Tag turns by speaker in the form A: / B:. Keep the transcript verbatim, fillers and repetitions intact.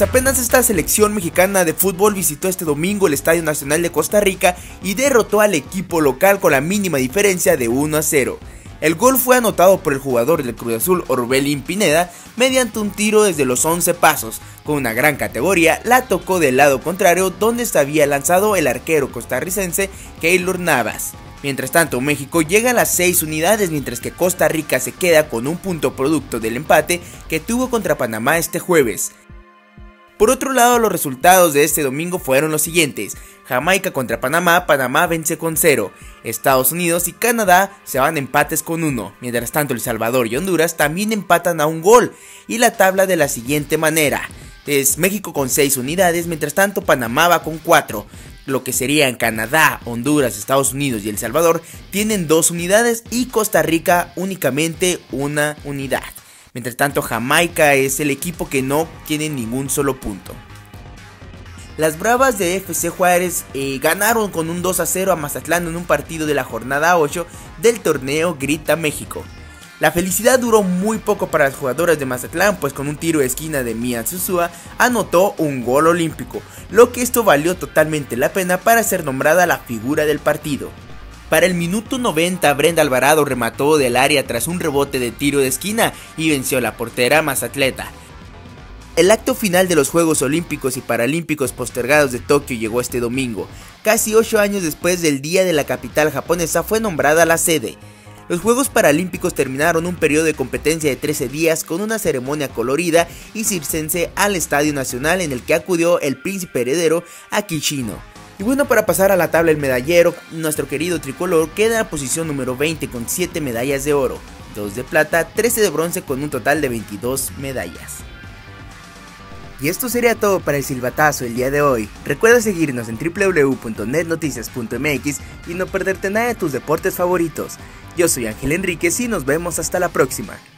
A: apenas esta selección mexicana de fútbol visitó este domingo el Estadio Nacional de Costa Rica y derrotó al equipo local con la mínima diferencia de uno a cero. El gol fue anotado por el jugador del Cruz Azul Orbelín Pineda mediante un tiro desde los once pasos. Con una gran categoría, la tocó del lado contrario donde se había lanzado el arquero costarricense Keylor Navas. Mientras tanto, México llega a las seis unidades, mientras que Costa Rica se queda con un punto producto del empate que tuvo contra Panamá este jueves. Por otro lado, los resultados de este domingo fueron los siguientes: Jamaica contra Panamá, Panamá vence con cero, Estados Unidos y Canadá se van empates con uno, mientras tanto El Salvador y Honduras también empatan a un gol, y la tabla de la siguiente manera: es México con seis unidades, mientras tanto Panamá va con cuatro, lo que serían Canadá, Honduras, Estados Unidos y El Salvador tienen dos unidades y Costa Rica únicamente una unidad. Mientras tanto, Jamaica es el equipo que no tiene ningún solo punto. Las Bravas de F C Juárez eh, ganaron con un dos a cero a Mazatlán en un partido de la jornada ocho del torneo Grita México. La felicidad duró muy poco para las jugadoras de Mazatlán, pues con un tiro de esquina de Mia Susua anotó un gol olímpico, lo que esto valió totalmente la pena para ser nombrada la figura del partido. Para el minuto noventa, Brenda Alvarado remató del área tras un rebote de tiro de esquina y venció a la portera mazatleta. El acto final de los Juegos Olímpicos y Paralímpicos postergados de Tokio llegó este domingo. Casi ocho años después del día de la capital japonesa fue nombrada la sede. Los Juegos Paralímpicos terminaron un periodo de competencia de trece días con una ceremonia colorida y circense al Estadio Nacional en el que acudió el príncipe heredero Akishino. Y bueno, para pasar a la tabla del medallero, nuestro querido tricolor queda en la posición número veinte con siete medallas de oro, dos de plata, trece de bronce con un total de veintidós medallas. Y esto sería todo para el silbatazo el día de hoy. Recuerda seguirnos en w w w punto net noticias punto m x y no perderte nada de tus deportes favoritos. Yo soy Ángel Enríquez y nos vemos hasta la próxima.